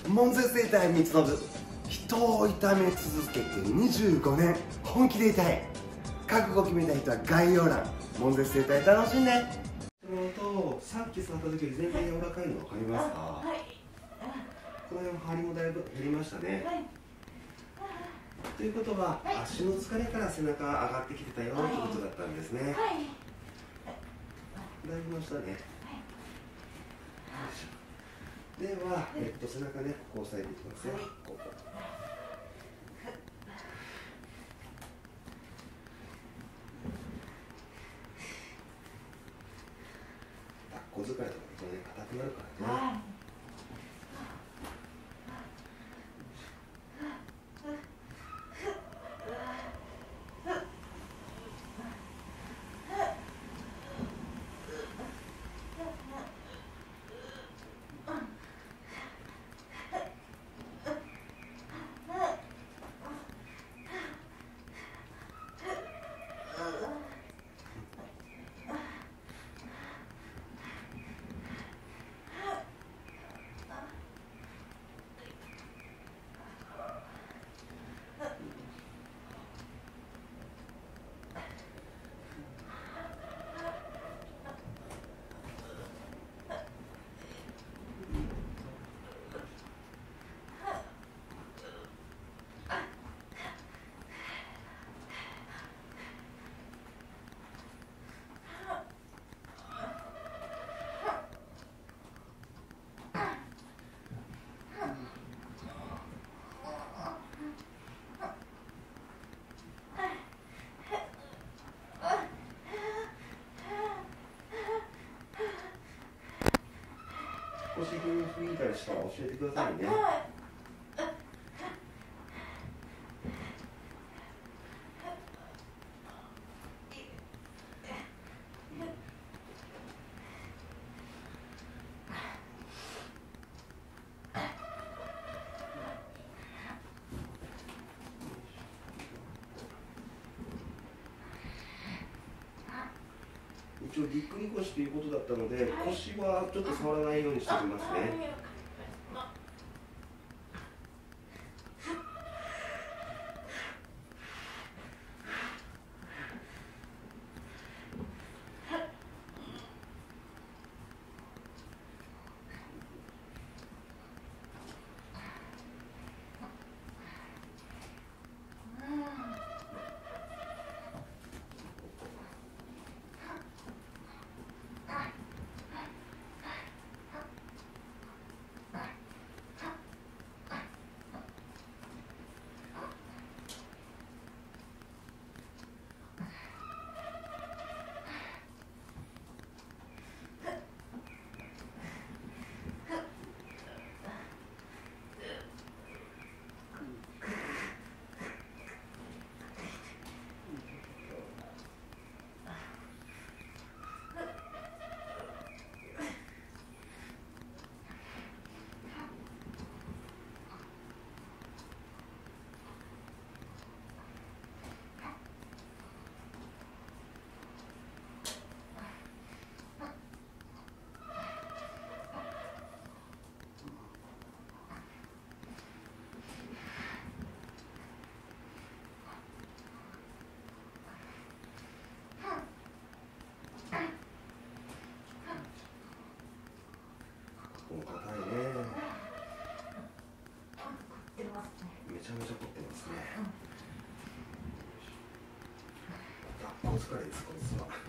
門前生態光信、人を痛め続けて25年、本気で痛い。覚悟決めた人は概要欄、門前生態楽しんで。その音、さっき座った時より全然柔らかいの分かりますか？はい。この辺張りもだいぶ減りましたね。はい。ということは、足の疲れから背中が上がってきてたよということだったんですね。はい。だいぶましたね。では、背中ね、ここ押さえていきますよ。ここ。抱っこ疲れとか結構ね、硬くなるからね。少し吹いたりしたら教えてくださいね。一応ぎっくり腰ということだったので、腰はちょっと触らないようにしておきますね。硬いね。めちゃめちゃ凝ってますね。抱っこ疲れです、こいつは。